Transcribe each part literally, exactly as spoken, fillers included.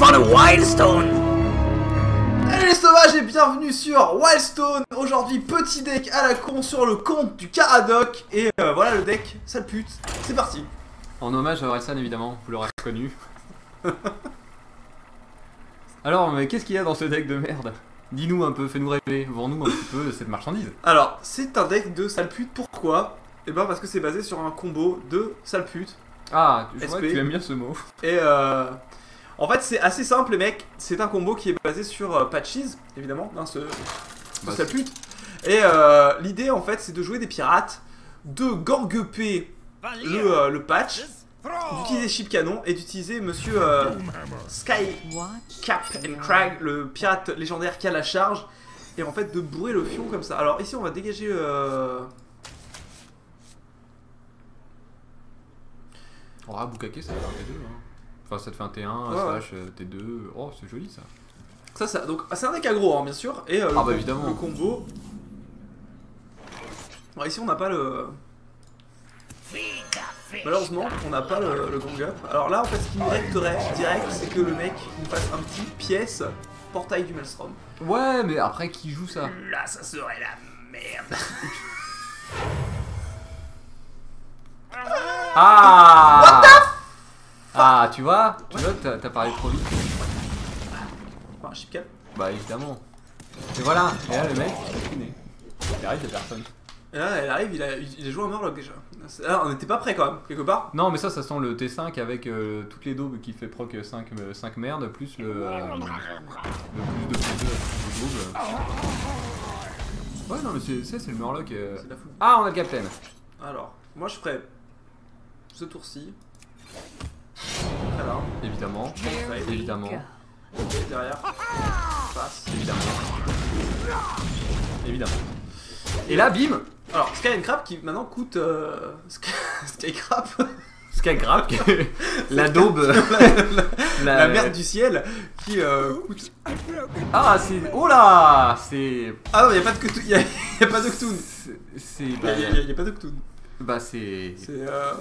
on a Wildstone. Salut les sauvages et bienvenue sur Wildstone. Aujourd'hui petit deck à la con sur le compte du Caradoc. Et euh, voilà le deck, sale pute, c'est parti. En hommage à Orelsan évidemment, vous l'aurez reconnu. Alors mais qu'est-ce qu'il y a dans ce deck de merde? Dis-nous un peu, fais-nous rêver, vends-nous un petit peu cette marchandise. Alors c'est un deck de sale pute, pourquoi? Et ben parce que c'est basé sur un combo de sale pute. Ah, je S vois P. que tu aimes bien ce mot. Et euh, en fait c'est assez simple les mecs, c'est un combo qui est basé sur euh, Patches, évidemment, hein, ce, ce Bah, sale pute. Et euh, l'idée en fait c'est de jouer des pirates, de ganguper le, euh, le patch, d'utiliser Ship Canon et d'utiliser monsieur euh, Sky Cap and Crag, le pirate légendaire qui a la charge, et en fait de bourrer le fion comme ça. Alors ici on va dégager... Euh... Oh, Bukake ça fait un T deux. Hein. Enfin ça te fait un T un, Ouais, slash ouais. T deux. Oh c'est joli ça. Ça, ça, donc c'est un deck aggro hein, bien sûr, et euh, ah le, bah évidemment. Le combo... Alors ici on n'a pas le... Malheureusement on n'a pas le, le gang up. Alors là en fait ce qui nous resterait direct c'est que le mec nous fasse un petit pièce portail du Maelstrom. Ouais mais après qui joue ça? Là ça serait la merde. Ah What the f... Ah tu vois, tu vois t'as t'as parlé trop vite. Enfin, Ship Cap. Bah évidemment. Et voilà, et là le mec il il arrive de personne. Et là elle arrive, il a, il a joué un Murloc déjà. Là on n'était pas prêt quand même, quelque part. Non mais ça ça sent le T cinq avec euh, toutes les daubes qui fait proc cinq, cinq merdes plus le, euh, le plus de plus deux plus de daubes. Ouais non mais c'est c'est le Murloc. Euh... C'est de la foule. Ah on a le Captain. Alors, moi je ferais ce tour-ci. Voilà. Évidemment. Portail. Évidemment. Et derrière. Passe. Évidemment. Évidemment. Et là bim. Alors, Sky and Crab qui maintenant coûte... Euh... Sky... Sky Crab. Skygrap, la daube, la, la, la merde du ciel qui euh, coûte... Ah c'est... Oh là c'est... Ah non, il n'y a pas de Cthulhu, y a, y a pas de Cthulhu. C'est... Il bah, n'y a, y a pas de Cthulhu. Bah c'est... C'est... Euh...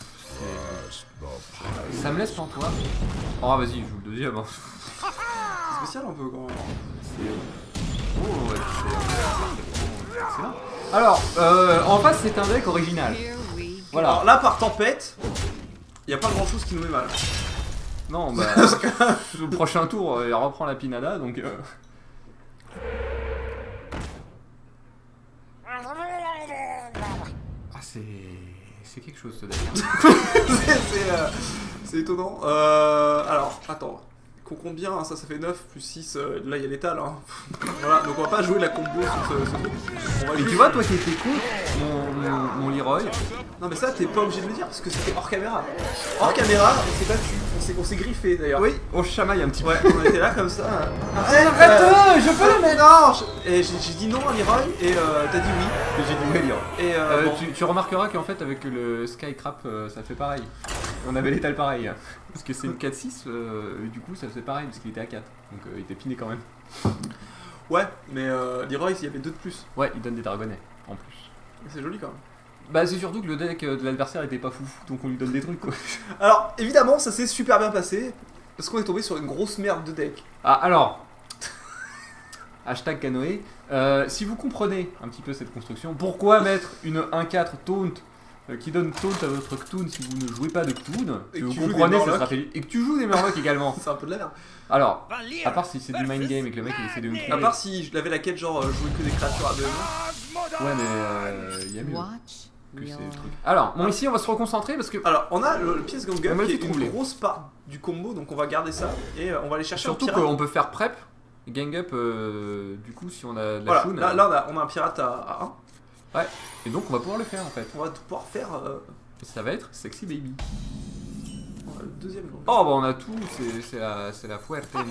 Ça me laisse pantois. Oh vas-y, je joue le deuxième. Hein. C'est spécial un peu quand même. C'est... Oh ouais, c'est... Excellent. Alors, euh, en face c'est un deck original. Voilà. Alors là par tempête, il n'y a pas grand chose qui nous met mal. Non bah... le prochain tour, il reprend la pinada donc... Euh... Ah c'est... C'est quelque chose ce deck. C'est euh, étonnant. Euh, alors, attends. Qu'on compte bien, hein, ça, ça fait neuf plus six. Euh, là, il y a l'étal. Hein. Voilà, donc on va pas jouer la combo sur ce, ce truc. On va Et juste... tu vois, toi qui étais contre mon, mon, mon Leroy. Non, mais ça, t'es pas obligé de le dire parce que c'était hors caméra. Hors caméra, on s'est battu. On s'est griffé d'ailleurs. Oui, on chamaille un petit peu. Ouais, on était là comme ça. Arrête, arrête, je peux le mettre. Non, je... Et j'ai dit non à Leroy et euh, t'as dit oui. Et j'ai dit oui, Leroy. Et euh, euh, bon. tu, tu remarqueras qu'en fait, avec le Skycrap, euh, ça fait pareil. On avait l'étal pareil. Parce que c'est une quatre six, euh, et du coup, ça faisait pareil parce qu'il était à quatre. Donc euh, il était piné quand même. Ouais, mais euh, Leroy, il y avait deux de plus. Ouais, il donne des dragonnets en plus. C'est joli quand même. Bah, c'est surtout que le deck de l'adversaire était pas fou, donc on lui donne des trucs quoi. Alors, évidemment, ça s'est super bien passé. Parce qu'on est tombé sur une grosse merde de deck. Ah, alors. Hashtag Canoë. Euh, si vous comprenez un petit peu cette construction, pourquoi mettre une un quatre taunt euh, qui donne taunt à votre Cthulhu si vous ne jouez pas de Cthulhu, Et que que vous tu joues comprenez des cette Murlocs. stratégie, et que tu joues des Murlocs également. C'est un peu de la merde. Alors, à part si c'est du mind game et que le mec il essaie de me À trouver. part si je l'avais la quête genre euh, jouer que des créatures à deux mains. Ouais, mais euh, il y a mieux que Your... ces trucs. Alors, bon, ici on va se reconcentrer parce que. Alors, on a le, le pièce gang On up va qui est vite une rouler. grosse part du combo, donc on va garder ça et euh, on va aller chercher Surtout un pirate. qu'on peut faire prep, gang up, euh, du coup, si on a de la Voilà, choune, là, euh, là on, a, on a un pirate à, à un. Ouais, et donc on va pouvoir le faire en fait. On va pouvoir faire euh, Et ça va être sexy baby. on a le deuxième gang up. Oh bah on a tout, c'est c'est la, c'est la fuerte muerte.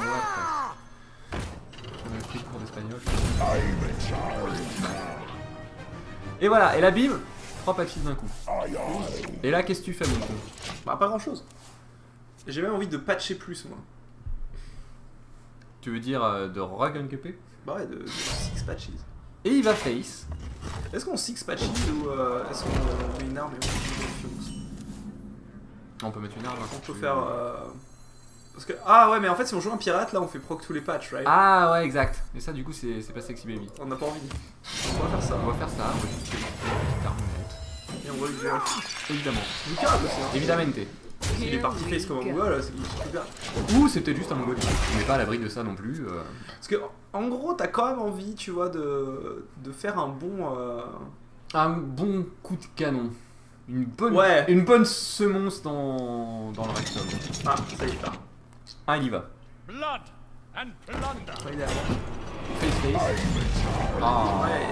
On a pris le cours d'espagnol. Et voilà, et la bim, trois patchs d'un coup. Et là qu'est-ce que tu fais mon con? Bah, pas grand chose. J'ai même envie de patcher plus, moi. Tu veux dire euh, de re-gun-cupé? Bah, ouais, de, de six patches. Et il va face. Est-ce qu'on six patches ou euh, est-ce qu'on met une arme et on met une fiance? On peut mettre une arme. hein, On si peut tu faire. veux. Euh... Parce que, ah ouais, mais en fait, si on joue un pirate, là, on fait proc tous les patchs, right? Ah ouais, exact. Et ça, du coup, c'est pas sexy baby. On n'a pas envie. On va faire ça. On va faire ça, on va juste faire une petite armonnette. Et on va lui dire. Évidemment. Du pirate aussi, hein. Évidemment. Il est parti face comme un mongol, c'est super. Ou c'est peut-être juste un mongol. On n'est pas à l'abri de ça non plus. Euh... Parce que, en gros, t'as quand même envie, tu vois, de, de faire un bon. Euh... Un bon coup de canon. Une bonne, ouais. une bonne semonce dans, dans le rectum. Ah, ça y est, pas. Ah, il y va. Blood and plunder. Ouais, il est là. Face face. Ah. Ouais.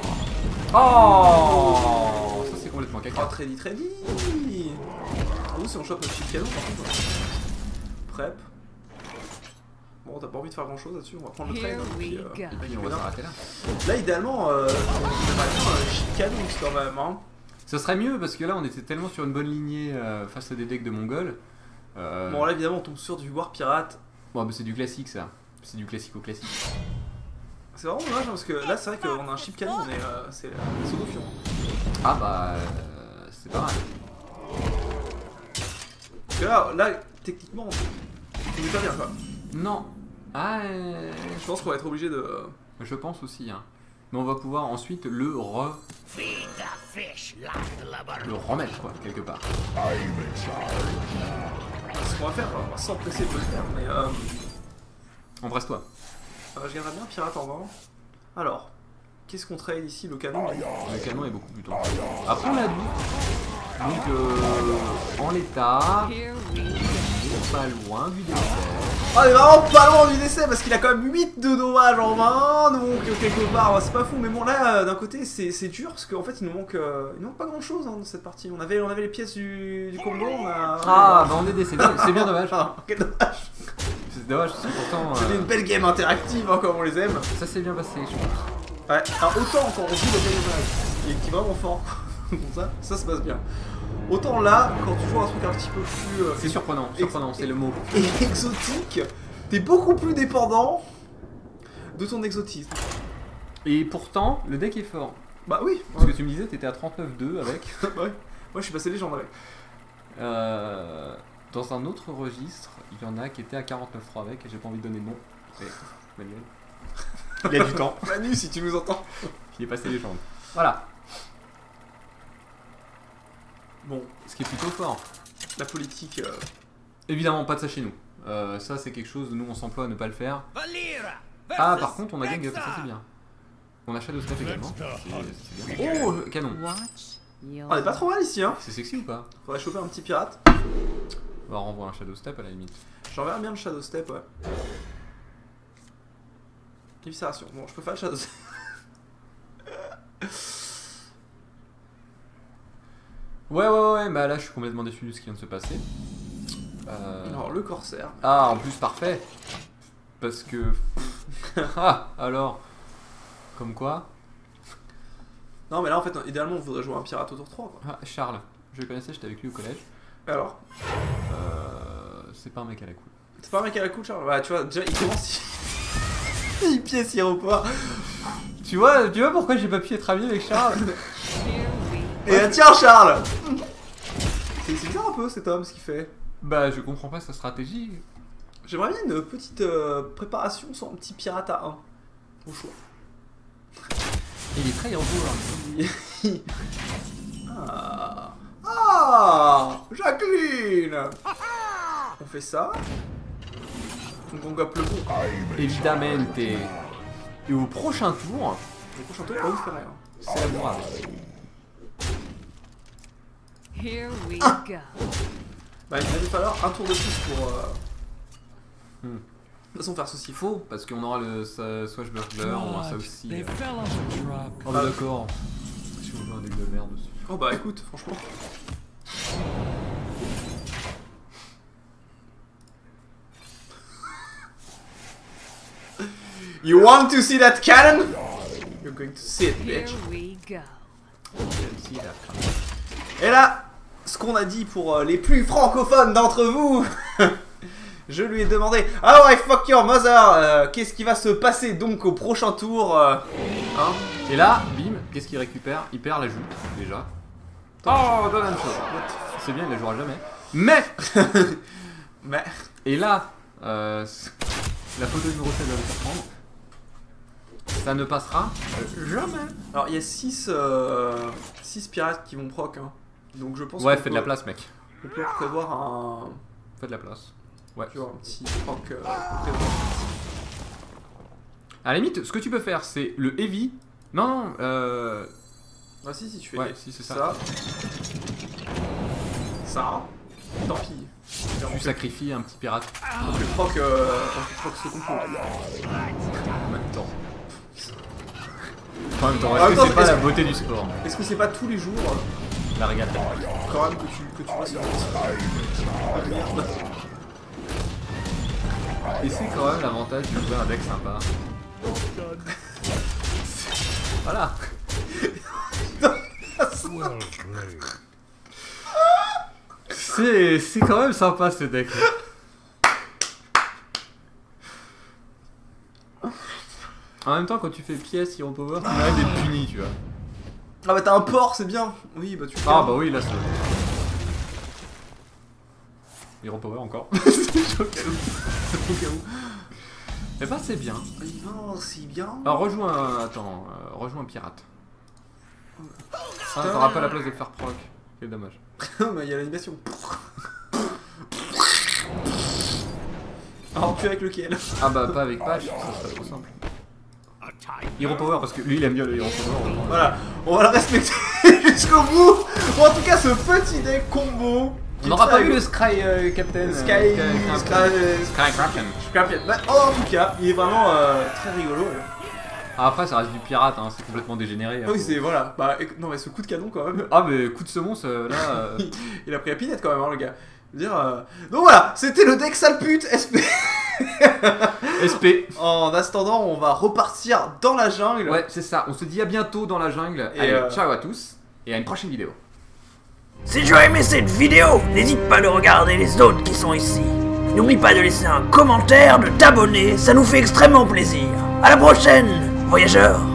Oh, ça c'est complètement caca. Oh, Trady, Trady. Oh, si on chope notre chip canon, par contre. Prep. Bon, t'as pas envie de faire grand chose là-dessus, on va prendre le train. Hein, puis, euh, et puis on va s'arrêter là. Là, idéalement, euh, on aimerait bien un chip canon quand même. Hein. Ça serait mieux parce que là on était tellement sur une bonne lignée euh, face à des decks de mongols. Euh... Bon, là évidemment, on tombe sur du War Pirate. Bon, bah c'est du classique ça. C'est du classique au classique. C'est vraiment dommage hein, parce que là, c'est vrai qu'on a un chip canon, mais euh, c'est euh, Sodofion. Ah bah. Euh, c'est pas mal. Parce que là, là techniquement, on est pas bien quoi. Non. Ah. Euh... Je pense qu'on va être obligé de. Euh... Je pense aussi. Hein. Mais on va pouvoir ensuite le re. Le remettre quoi, quelque part. Ce qu'on va faire, on va s'empresser de le faire, mais euh... Embrasse-toi. Euh, je garderais bien pirate en vent. Alors, qu'est-ce qu'on trade ici? Le canon? Le canon est beaucoup plus tôt. Après on l'a dit. Donc euh, en l'état, pas loin du décès. Oh, on est vraiment pas loin du décès parce qu'il a quand même huit de dommages en main, donc quelque part, c'est pas fou. Mais bon là, d'un côté, c'est dur parce qu'en fait, il nous manque, euh, il nous manque pas grand chose hein, dans cette partie. On avait, on avait les pièces du, du combo, on a... Ah, bah on est décédé, c'est bien dommage. Ah, quel dommage. C'est dommage, parce que pourtant... C'était euh... une belle game interactive, hein, comme on les aime. Ça s'est bien passé, je pense. Ouais, alors autant quand on joue le gameplay, qui est, qui est vraiment fort, bon ça, ça se passe bien. Autant là, quand tu joues un truc un petit peu plus... Euh, c'est surprenant, surprenant, c'est le mot. Et exotique, t'es beaucoup plus dépendant de ton exotisme. Et pourtant, le deck est fort. Bah oui. Parce ouais. que tu me disais, t'étais à trente-neuf deux avec. Ouais. Moi je suis passé légende avec. Euh, dans un autre registre, il y en a qui étaient à quarante-neuf trois avec, et j'ai pas envie de donner de nom. Mais Manuel. Il a du temps. Manu, si tu nous entends. Il est passé légende. Voilà. Bon, ce qui est plutôt fort. La politique. Euh... Évidemment, pas de ça chez nous. Euh, ça, c'est quelque chose, nous on s'emploie à ne pas le faire. Ah, par contre, on a gang up, ça c'est bien. On a Shadow Step également. C'est bien. Oh, canon. On est pas trop mal ici, hein. C'est sexy ou pas? Faudrait choper un petit pirate. On va renvoyer un Shadow Step à la limite. J'enverrai bien le Shadow Step, ouais. Éviscération. Bon, je peux faire le Shadow Step. Ouais, ouais, ouais, bah là je suis complètement déçu de ce qui vient de se passer. Euh... Alors, le corsaire. Ah, en plus, parfait. Parce que. Ah, alors. Comme quoi. Non, mais là en fait, idéalement, on voudrait jouer un pirate au tour trois. Quoi. Ah, Charles, je le connaissais, j'étais avec lui au collège. Alors euh... C'est pas un mec à la cool. C'est pas un mec à la cool, Charles? Bah, tu vois, déjà, il commence. Il pièce aéroport. Tu vois, tu vois pourquoi j'ai pas pu être ami avec Charles? Et euh, tiens Charles. C'est bizarre un peu cet homme ce qu'il fait. Bah je comprends pas sa stratégie. J'aimerais bien une petite euh, préparation sur un petit pirate à un. Au choix. Il est très héros. Ah. Ah Jacqueline. On fait ça. Donc on goppe le bon. Évidemment. Et au prochain tour. Au prochain tour, on va vous faire rien. C'est la bourrade. Here we go. Bah il va nous falloir un tour de plus pour... Euh... Hmm. De toute façon faire ceci. Faux, parce qu'on aura le Swashbuckler, on aura ça aussi. They Euh... fell off the truck. Oh bah d'accord. Si on veut un deck de merde dessus. Oh bah écoute, franchement. You want to see that cannon? You're going to see it, bitch. Here we go. Et là, ce qu'on a dit pour euh, les plus francophones d'entre vous, je lui ai demandé « Ah ouais, fuck your mother euh, qu'est-ce qui va se passer donc au prochain tour euh, hein ?» Et là, bim, qu'est-ce qu'il récupère? Il perd la joute, déjà. Oh, donne une chose. C'est bien, il la jouera jamais. Mais Mais... Et là, Euh, la photo numéro sept va le faire prendre. Ça ne passera euh, jamais. Alors il y a six euh, pirates qui vont proc. Hein. Donc je pense Ouais, qu'on fais de peut- la place, mec. On peut prévoir un. Fais de la place. Ouais. Tu vois, un petit proc. Euh, prévoir. À la limite, ce que tu peux faire, c'est le heavy. Non, non, euh. Ah si, si tu fais Ouais, si, c'est ça. ça. Ça. Tant pis. Tu sacrifies un petit pirate On fait proc, euh, on fait proc ce compo. en même temps. En même temps, En est-ce même que temps, c'est pas est-ce la que- beauté du sport? Est-ce que c'est pas tous les jours La régate. quand même que tu, que tu vois sur le Merde. Et c'est quand même l'avantage de jouer un deck sympa. Voilà. Well played. C'est c'est quand même sympa ce deck. En même temps, quand tu fais pièce Hero Power, tu mérites d'être puni, tu vois. Ah bah t'as un port, c'est bien. Oui, bah tu fais Ah un- bah oui, là c'est. Hero Power encore. C'est au cas où. Au cas où. Eh bah c'est bien. Non, c'est bien. Alors rejoins un. Attends, euh, rejoins un pirate. Ah, t'auras pas la place de le faire proc. Quel dommage. Bah il y a l'animation. Alors plus avec lequel? Ah bah pas avec patch, ça serait trop simple. Hero Power parce que lui il aime bien le Hero Power. Voilà, on va le respecter jusqu'au bout. Bon, en tout cas, ce petit deck combo. On n'aura pas vu le Sky euh, Captain. euh, Sky. Sky, Sky. Sky Kraken. Scrapian. Bah, oh, en tout cas, il est vraiment euh, très rigolo. Ah, après ça reste du pirate, hein, c'est complètement dégénéré. Ah oui, c'est voilà. Bah, éc- non, mais ce coup de canon quand même. Ah mais coup de semonce euh, là. euh, Il a pris la pinette quand même, hein, le gars. Je veux dire. euh, Donc voilà, c'était le deck sale pute S P. S P. En attendant, on va repartir dans la jungle. Ouais, c'est ça. On se dit à bientôt dans la jungle. Et Allez, euh, ciao à tous et à une prochaine vidéo. Si tu as aimé cette vidéo, n'hésite pas de regarder les autres qui sont ici. N'oublie pas de laisser un commentaire, de t'abonner, ça nous fait extrêmement plaisir. À la prochaine, voyageurs!